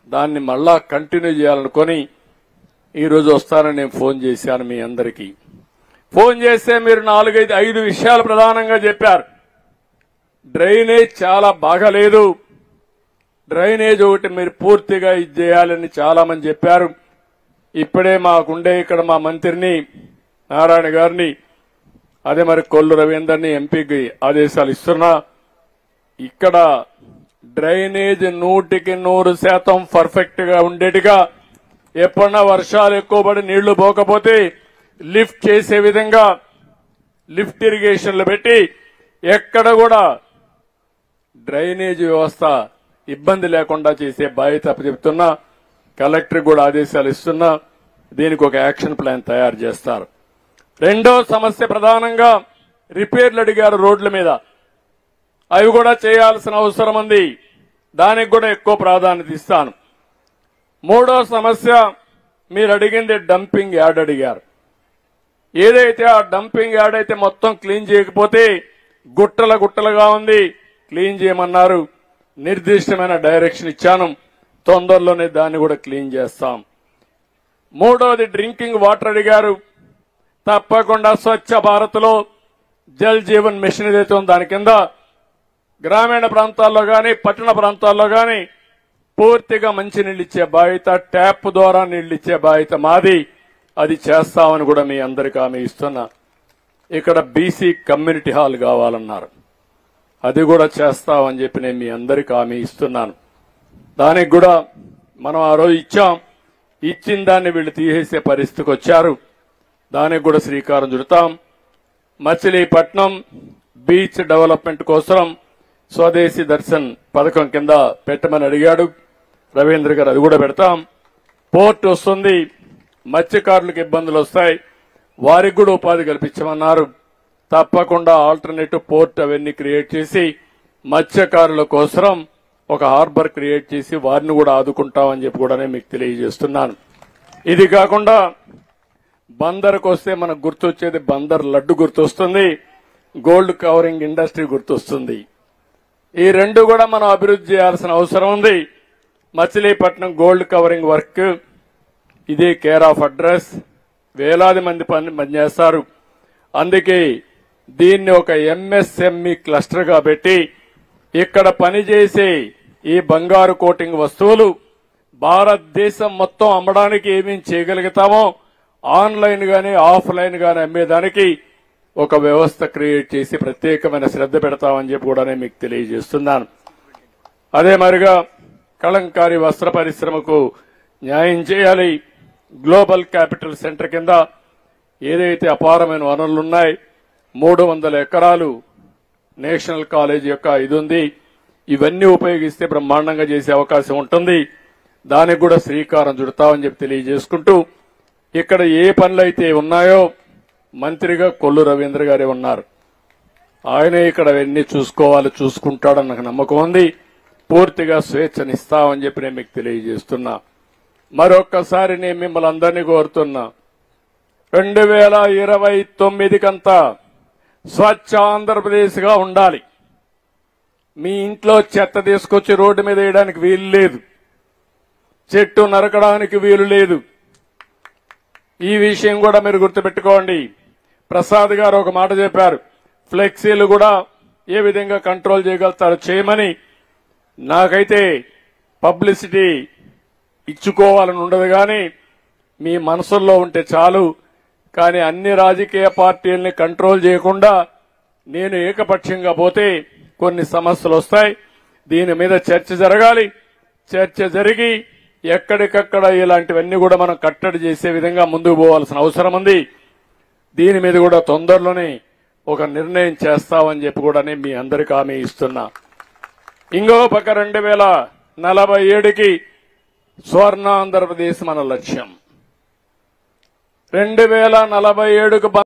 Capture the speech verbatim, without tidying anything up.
దాన్ని మళ్ళా కంటిన్యూ చేయాలనుకొని ఈరోజు వస్తానని నేను ఫోన్ చేశాను మీ అందరికీ. ఫోన్ చేస్తే మీరు నాలుగైదు ఐదు విషయాలు ప్రధానంగా చెప్పారు. డ్రైనేజ్ చాలా బాగాలేదు, డ్రైనేజ్ ఒకటి మీరు పూర్తిగా ఇది చేయాలని చాలా మంది చెప్పారు. ఇప్పుడే మాకుండే ఇక్కడ మా మంత్రిని నారాయణ గారిని, అదే మరి కొల్లు రవీందర్ని ఎంపీకి ఆదేశాలు ఇస్తున్నా. ఇక్కడ డ్రైనేజ్ నూటికి నూరు శాతం పర్ఫెక్ట్ గా ఉండేట్టుగా, ఎప్పుడన్నా వర్షాలు ఎక్కువ పడి నీళ్లు పోకపోతే లిఫ్ట్ చేసే విధంగా లిఫ్ట్ ఇరిగేషన్లు పెట్టి ఎక్కడ కూడా డ్రైనేజ్ వ్యవస్థ ఇబ్బంది లేకుండా చేసే బాధ్యత చెప్తున్నా. కలెక్టర్ కూడా ఆదేశాలు ఇస్తున్నా. దీనికి ఒక యాక్షన్ ప్లాన్ తయారు చేస్తారు. రెండో సమస్య ప్రధానంగా రిపేర్లు అడిగారు రోడ్ల మీద, అవి కూడా చేయాల్సిన అవసరం ఉంది. దానికి కూడా ఎక్కువ ప్రాధాన్యత ఇస్తాను. మూడో సమస్య మీరు అడిగింది డంపింగ్ యార్డ్ అడిగారు. ఏదైతే ఆ డంపింగ్ యార్డ్ అయితే మొత్తం క్లీన్ చేయకపోతే గుట్టల గుట్టలుగా ఉంది, క్లీన్ చేయమన్నారు. నిర్దిష్టమైన డైరెక్షన్ ఇచ్చాను, తొందరలోనే దాన్ని కూడా క్లీన్ చేస్తాం. మూడోది డ్రింకింగ్ వాటర్ అడిగారు. తప్పకుండా స్వచ్ఛ భారత్ లో జల్ జీవన్ మిషన్ ఏదైతే ఉందో దాని కింద గ్రామీణ ప్రాంతాల్లో గాని పట్టణ ప్రాంతాల్లో గాని పూర్తిగా మంచి నీళ్ళు ఇచ్చే బాధ్యత, ట్యాప్ ద్వారా నీళ్లు ఇచ్చే బాధ్యత మాది. అది చేస్తామని కూడా మీ అందరికీ హామీ ఇస్తున్నా. ఇక్కడ బీసీ కమ్యూనిటీ హాల్ కావాలన్నారు, అది కూడా చేస్తామని చెప్పి నేను మీ అందరికీ హామీ ఇస్తున్నాను. దానికి కూడా మనం ఆ రోజు ఇచ్చాం. ఇచ్చిన దాన్ని వీళ్ళు తీసేసే పరిస్థితికి వచ్చారు. దానికి కూడా శ్రీకారం చుడతాం. మచిలీపట్నం బీచ్ డెవలప్మెంట్ కోసం స్వదేశీ దర్శన్ పథకం కింద పెట్టమని అడిగాడు రవీంద్ర గారు, అది కూడా పెడతాం. పోర్ట్ వస్తుంది, మత్స్యకారులకు ఇబ్బందులు వస్తాయి, వారికి కూడా ఉపాధి కల్పించమన్నారు. తప్పకుండా ఆల్టర్నేటివ్ పోర్ట్ అవన్నీ క్రియేట్ చేసి మత్స్యకారుల కోసం ఒక హార్బర్ క్రియేట్ చేసి వారిని కూడా ఆదుకుంటామని చెప్పి కూడా నేను మీకు తెలియజేస్తున్నాను. ఇది కాకుండా బందర్కు వస్తే మనకు గుర్తొచ్చేది బందర్ లడ్డు గుర్తొస్తుంది, గోల్డ్ కవరింగ్ ఇండస్ట్రీ గుర్తొస్తుంది. ఈ రెండు కూడా మనం అభివృద్ధి చేయాల్సిన అవసరం ఉంది. మచిలీపట్నం గోల్డ్ కవరింగ్ వర్క్ ఇదే కేర్ ఆఫ్ అడ్రస్, వేలాది మంది పని పనిచేస్తారు. అందుకే దీన్ని ఒక ఎంఎస్ఎంఈ క్లస్టర్ గా పెట్టి ఇక్కడ పనిచేసే ఈ బంగారు కోటింగ్ వస్తువులు భారతదేశం మొత్తం అమ్మడానికి ఏమేం చేయగలుగుతామో ఆన్లైన్ గానీ ఆఫ్లైన్ గానీ అమ్మేదానికి ఒక వ్యవస్థ క్రియేట్ చేసి ప్రత్యేకమైన శ్రద్ధ పెడతామని చెప్పి కూడా నేను మీకు తెలియజేస్తున్నాను. అదే మరిగా కలంకారీ వస్త్ర పరిశ్రమకు న్యాయం చేయాలి. గ్లోబల్ క్యాపిటల్ సెంటర్ కింద ఏదైతే అపారమైన వనరులున్నాయి, మూడు వందల ఎకరాలు నేషనల్ కాలేజ్ యొక్క ఇది ఉంది, ఇవన్నీ ఉపయోగిస్తే బ్రహ్మాండంగా చేసే అవకాశం ఉంటుంది. దానికి కూడా శ్రీకారం చుడతామని చెప్పి తెలియజేసుకుంటూ, ఇక్కడ ఏ పనులైతే ఉన్నాయో మంత్రిగా కొల్లు రవీంద్ర గారే ఉన్నారు. ఆయనే ఇక్కడ అవన్నీ చూసుకోవాలి, చూసుకుంటాడని నాకు నమ్మకం ఉంది. పూర్తిగా స్వేచ్ఛనిస్తామని చెప్పి నేను మీకు తెలియజేస్తున్నా. మరొక్కసారి నేను మిమ్మల్ని అందరినీ కోరుతున్నా, రెండు వేల ఇరవై తొమ్మిదికంతా స్వచ్ఛ ఆంధ్రప్రదేశ్ గా ఉండాలి. మీ ఇంట్లో చెత్త తీసుకొచ్చి రోడ్డు మీద వేయడానికి వీలు లేదు, చెట్టు నరకడానికి వీలు లేదు. ఈ విషయం కూడా మీరు గుర్తుపెట్టుకోండి. ప్రసాద్ గారు ఒక మాట చెప్పారు, ఫ్లెక్సీలు కూడా ఏ విధంగా కంట్రోల్ చేయగలుగుతారో చేయమని. నాకైతే పబ్లిసిటీ ఇచ్చుకోవాలని ఉండదు, కానీ మీ మనసుల్లో ఉంటే చాలు. కానీ అన్ని రాజకీయ పార్టీల్ని కంట్రోల్ చేయకుండా నేను ఏకపక్షంగా పోతే కొన్ని సమస్యలు వస్తాయి. దీని మీద చర్చ జరగాలి. చర్చ జరిగి ఎక్కడికక్కడ ఇలాంటివన్నీ కూడా మనం కట్టడి చేసే విధంగా ముందుకు పోవాల్సిన అవసరం ఉంది. దీని మీద కూడా తొందరలోనే ఒక నిర్ణయం చేస్తామని చెప్పి కూడా నేను మీ అందరికీ హామీ ఇస్తున్నా. ఇంకో పక్క రెండు వేల నలభై ఏడుకి స్వర్ణ ఆంధ్రప్రదేశ్ మన లక్ష్యం. రెండు వేల నలభై ఏడుకు